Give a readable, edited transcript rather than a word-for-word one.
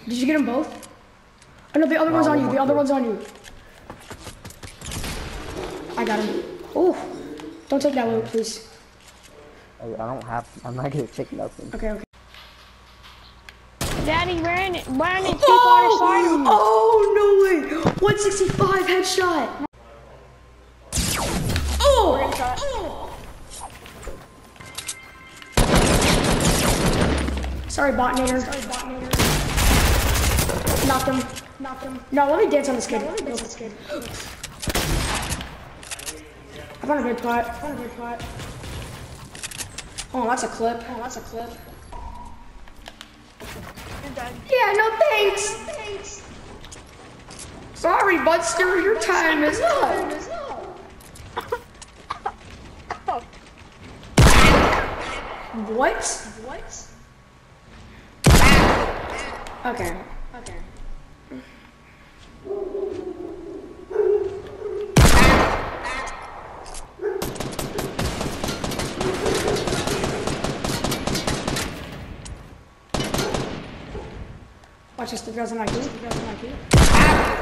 Did you get them both? Oh no, the other one's on you. The other one's on you. I got him. Oh, don't take that loot, please. I don't have. I'm not gonna take nothing. Okay, okay. Daddy ran it too far to side of me. Oh no way! 165 headshot. Oh! We're gonna try it. Sorry, botnator. Knocked him. No, let me dance on this kid. I found a good pot. Oh, that's a clip. Yeah, no thanks. Sorry, Buster, your time is up. What? Okay. Watch this, the girls on my key.